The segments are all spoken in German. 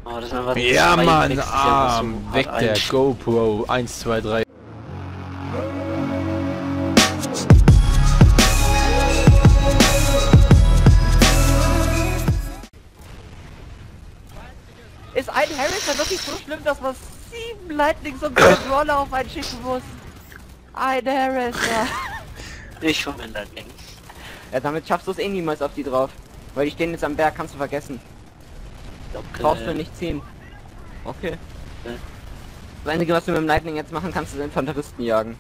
Oh, das war Ja, zwei Mann, Klicks, die einfach so weg hart der ein- GoPro. 1, 2, 3. Ist ein Harrison wirklich so schlimm, dass man 7 Lightnings und 2 Brawler auf einen schicken muss? Ein Harrison. Ich von den Lightning. Ja, damit schaffst du es eh niemals auf die drauf. Weil die stehen jetzt am Berg, kannst du vergessen. Okay. Brauchst du nicht ziehen. Okay. Okay. Das Einzige, was du mit dem Lightning jetzt machen kannst, ist Infanteristen jagen.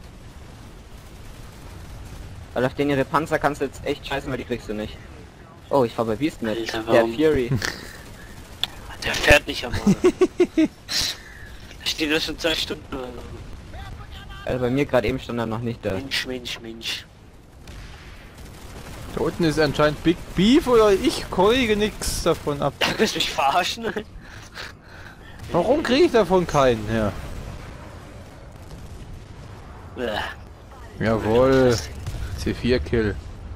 Weil auf denen ihre Panzer kannst du jetzt echt scheißen, weil die kriegst du nicht. Oh, ich fahr bei Beast mit. Alter, Der warum? Fury. Der fährt nicht am Morgen. Da steht das schon 2 Stunden oder so. Also bei mir gerade eben stand er noch nicht da. Mensch, Mensch, Mensch. Da unten ist anscheinend Big Beef oder ich kriege nichts davon ab. Da willst du mich verarschen? Warum kriege ich davon keinen? Ja. Bäh. Jawohl. C4 Kill.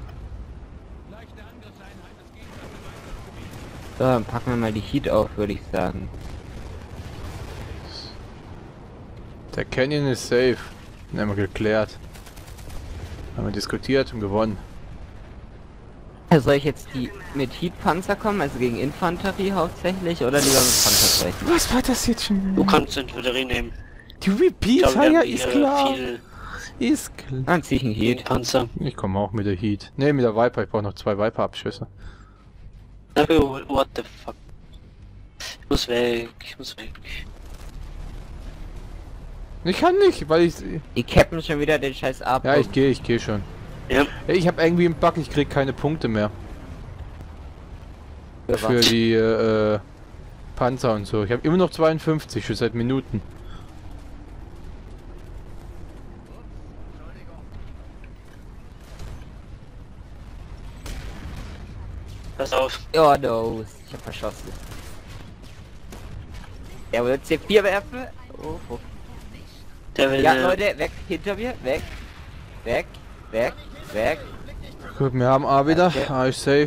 So, dann packen wir mal die Heat auf, würde ich sagen. Der Canyon ist safe. Den haben wir geklärt. Haben wir diskutiert und gewonnen. Soll ich jetzt die mit Heat-Panzer kommen, also gegen Infanterie hauptsächlich, oder lieber mit Panzersprechen? Was war das jetzt schon? Du kannst Infanterie nehmen. Die Repeater, wir ja, haben ist hier klar. viel Ist klar. Dann zieh ich einen Heat. Panzer. Ich komme auch mit der Heat. Ne, mit der Viper. Ich brauche noch 2 Viper-Abschüsse. What the fuck? Ich muss weg, ich muss weg. Ich kann nicht, weil ich... Die cappen schon wieder den scheiß ab. Ja, ich gehe schon. Ja, Ich habe irgendwie einen Bug, ich krieg keine Punkte mehr. Für die Panzer und so. Ich habe immer noch 52, schon seit Minuten. pass auf. Oh no, ich hab verschossen. Er will C4 werfen. Oh, oh. Der will Ja, Leute, weg, hinter mir, weg. Weg, weg, weg. Gut, wir haben A wieder. Okay. A ist safe.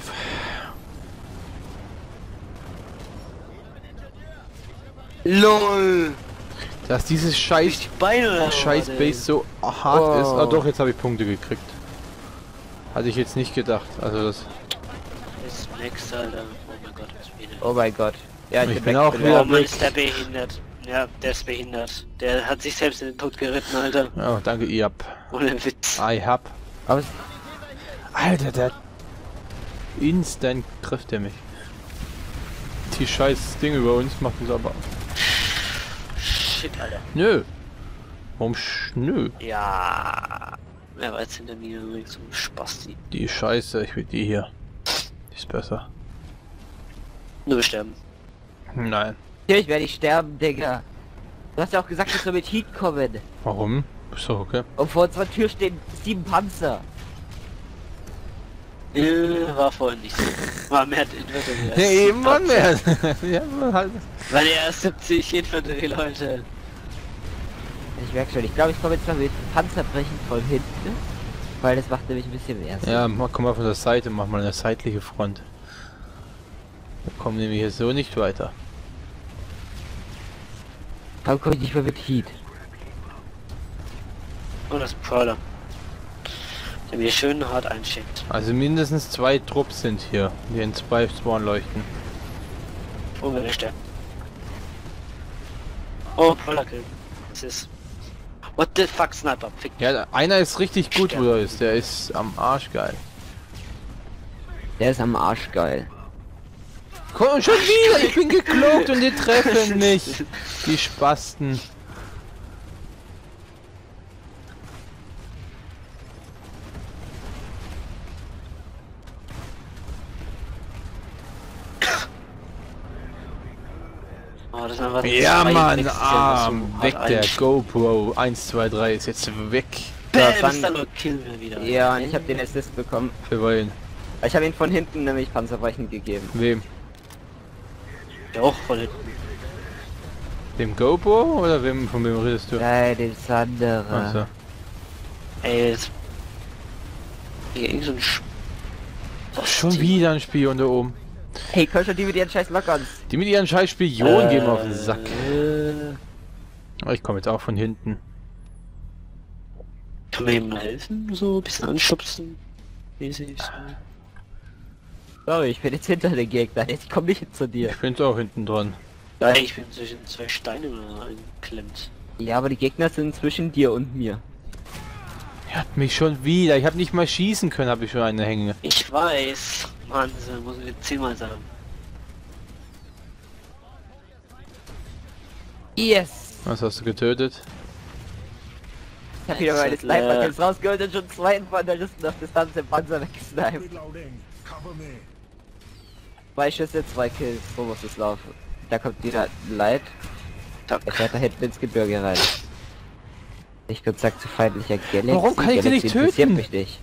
LOL! Dass dieses Die scheiß Beine oder Scheiß was, Base so hart ist. Oh. Ah doch, jetzt habe ich Punkte gekriegt. Hatte ich jetzt nicht gedacht. Also das... Das Max, Alter. Oh mein Gott, was wieder. Oh mein Gott. Ja, Ich bin weg, auch weg. wieder- Oh Mann, ist der behindert. Ja, der ist behindert. Der hat sich selbst in den Tod geritten, Alter. Oh, danke, ihr Ohne Witz. I hab. Aber Alter, der... Instant trifft er mich. Die scheiß Ding über uns macht uns aber... Shit, Alter. Nö. Warum nö? Ja. Wer war jetzt hinter mir übrigens so ein Spasti? Die ist scheiße, ich will die hier. Die ist besser. Nur sterben. Nein. natürlich werde ich sterben, Digga. Du hast ja auch gesagt, ich soll mit Heat kommen. Warum? Ist doch okay. Und vor unserer Tür stehen 7 Panzer. War vorhin nicht so. War mehr Infanterie. als Ja, eben Mann, Panzer. mehr. Ja, man halt. Weil er 70 Infanterie, Leute. Ich merke schon, ich glaube, ich komme jetzt mal mit Panzerbrechen von hinten. Weil das macht nämlich ein bisschen mehr Sinn. Ja, komm mal von der Seite, mach mal eine seitliche Front. Wir kommen nämlich hier so nicht weiter. Warum komme ich nicht mehr mit Heat? Oh, das ist ein Prowler. Der mir schön hart einschickt. Also mindestens 2 Trupps sind hier, die in 2 Spawn leuchten. Wo will er sterben? Oh, Prowler Kill. Das ist... What the fuck, Sniper? Fick. Ja, einer ist richtig gut, wo er ist. Der ist am Arsch geil. Der ist am Arsch geil. Komm schon wieder, ich bin geklokt und die treffen mich. Die Spasten. Oh, das war Ja zwei Mann, Klicks, die einfach so weg hart der einschickt. GoPro. 1, 2, 3 ist jetzt weg. Bam, dann- Star-Lord killen wir wieder. Ja, und ich habe den Assist bekommen. Für wen? Ich habe ihn von hinten nämlich Panzerbrechen gegeben. Wem? Ja, auch voll hinten. Dem GoPro oder wem, von wem redest du? Nein, den Sandere. Also. Ey, das... Hier irgend so ein Schon wieder ein Spion da oben. Hey, komm schon, die mit ihren scheiß Lockons. Die mit ihren scheiß Spionen gehen mir auf den Sack. Oh, ich komme jetzt auch von hinten. Kann man ihm mal helfen? So ein bisschen anschubsen? Mäßig. Sorry, ich bin jetzt hinter den Gegnern. Ich komme nicht zu dir. Ich bin jetzt auch hinten dran. Nein, ich bin zwischen zwei Steine eingeklemmt. Ja, aber die Gegner sind zwischen dir und mir. Er hat mich schon wieder. Ich habe nicht mal schießen können, habe ich schon eine Hänge. Ich weiß. Mann, das muss ich 10-mal sagen. Yes! Was hast du getötet? Ich hab wieder meine Sniper-Kills rausgeholt und schon zwei von der Listen auf Distanz im Panzer weggesniped. Zwei Schüsse, 2 Kills. So muss es laufen. Da kommt wieder Leid. Er fährt da hinten ins Gebirge rein. Ich kurz sagt zu feindlicher Galaxy. Warum kann ich den nicht interessiert töten? mich nicht.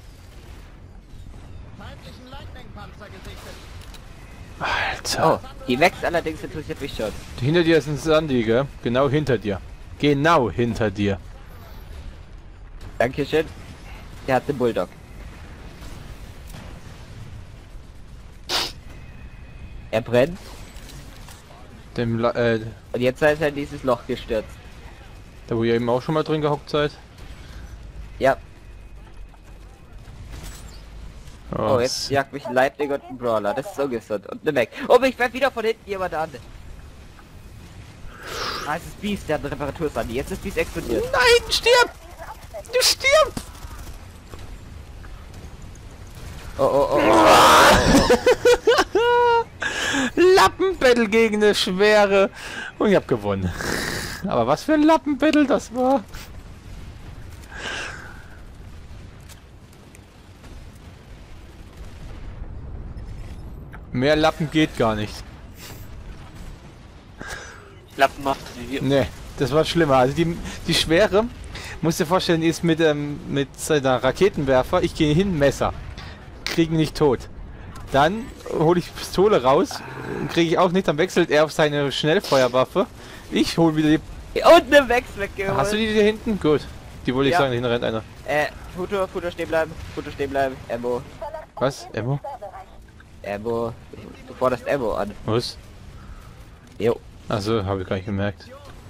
Alter. Oh, die wächst allerdings interessiert mich schon. Hinter dir ist ein Sandy, gell? Genau hinter dir. Genau hinter dir. Dankeschön. Der hat den Bulldog. Er brennt Dem, und jetzt ist er in dieses Loch gestürzt. da wo ihr eben auch schon mal drin gehockt seid. Ja. Oh, Oh, jetzt jagt mich ein Lightning und ein Brawler. Das ist so gesund. Und eine Mac. Oh, mich fährt wieder von hinten jemand an. Ah, es ist Beast, der hat eine Reparatursandy. Jetzt ist Beast explodiert. Nein, stirb! Du stirbst! Oh, oh, oh, oh. Lappenbattle gegen eine schwere. Und ich hab gewonnen. Aber was für ein Lappenbattle das war. Mehr Lappen geht gar nicht. Lappen macht wie wir. Ne, das war schlimmer. Also die Schwere, musst dir vorstellen, ist mit seiner Raketenwerfer, ich gehe hin, Messer. Krieg ihn nicht tot. Dann hole ich Pistole raus, kriege ich auch nicht, dann wechselt er auf seine Schnellfeuerwaffe. Ich hole wieder die... Und eine Max weggeholt. Hast du die hier hinten? Gut. Die wollte ich Ja. sagen, dahin rennt einer. Futur stehen bleiben. Futur stehen bleiben. Ammo. Was? Emmo? Ammo. Du forderst Ammo an. Was? Jo. Also, habe ich gar nicht gemerkt.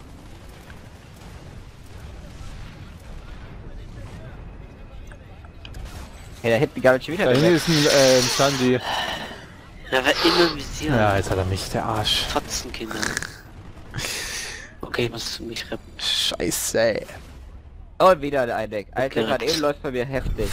Hey, da hinten gab es schon wieder Da eine hinten Max. ist ein Sandy. Er war immer im Visier. Ja, jetzt hat er mich, der Arsch. Fotzenkinder. Okay, ich muss mich retten. Scheiße. Und wieder eine Eindeck. Alter, Okay. gerade eben läuft bei mir heftig.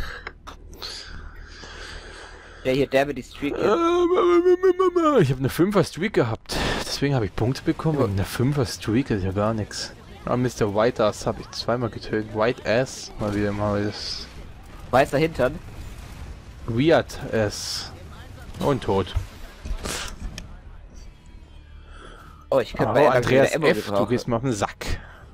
Der hier, der mit die Streak. Ich habe eine 5er Streak gehabt. Deswegen habe ich Punkte bekommen. Eine 5er Streak ist ja gar nichts. Ah, Mr. White Ass habe ich zweimal getötet. White Ass. Mal wieder mal das. Weißer Hintern. Weird Ass. Und tot. Oh, ich könnte Oh, bei Andreas Ammo F. Du gebrauchen. gehst mir auf den Sack.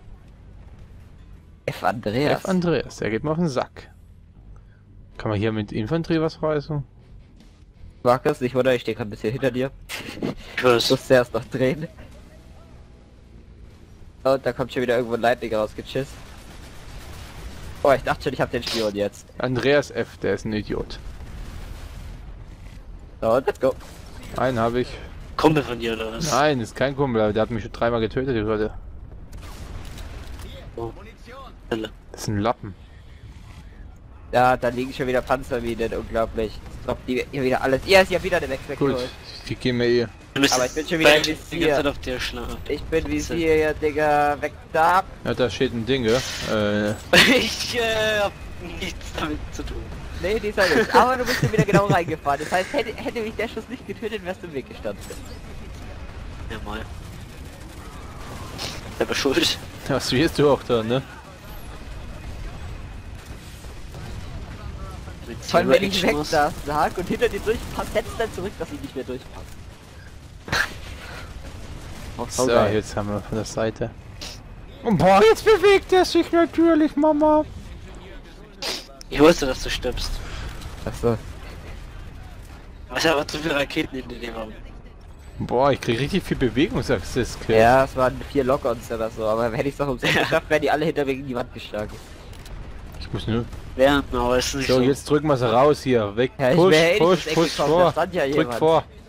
F. Andreas. F. Andreas, der geht mir auf den Sack. Kann man hier mit Infanterie was reißen? Markus, nicht wunder, ich stehe gerade ein bisschen hinter dir. Ich weiß. Ich musste erst noch drehen. Und da kommt schon wieder irgendwo ein Lightning rausgeschissen. Oh, ich dachte schon, ich habe den Spion jetzt. Andreas F., der ist ein Idiot. So, let's go. Einen habe ich. Kumpel von dir oder was? Nein, ist kein Kumpel, aber der hat mich schon 3-mal getötet, die Leute. Oh. Das ist ein Lappen. Ja, da liegen schon wieder Panzerminen, unglaublich. Ich glaub, die hier wieder alles. Ja, ist ja wieder eine Max Gut, weggeholt. die gehen mir eh. Aber ich bin schon wieder im die ganze Visier. Zeit auf der Schlange. Ich bin Visier, ja, Digga, weg da. Ja, da steht ein Ding, ja. Ich hab nichts damit zu tun. Nee, die ist ja nicht. Aber du bist ja wieder genau reingefahren. Das heißt, hätte mich der Schuss nicht getötet, wärst du im Weg gestanden. Ja mal. Selber schuld. Das wirst du auch da, ne? Mit Vor allem, wenn ich Zero weg Action da lag und hinter dir durchpasst, setzt dann zurück, dass ich nicht mehr durchpasse. Oh, So, geil. jetzt haben wir von der Seite. Und boah, jetzt bewegt er sich natürlich, Mama. Ich wusste, dass du stirbst. Achso. Was aber zu viele Raketen in dem haben. Boah, ich krieg richtig viel Bewegungsaccess. Ja, es waren 4 Lock-ons oder so, aber hätte ich es noch umsonst geschafft, wären die alle hinter mir gegen die Wand geschlagen. Ich muss nur. Ja, aber es ist nicht So, so. jetzt drücken wir sie raus hier. Weg. Ja, ich Push, wäre eh nicht push, ins Eck push gekommen, da vor. stand ja Drück jemand. vor.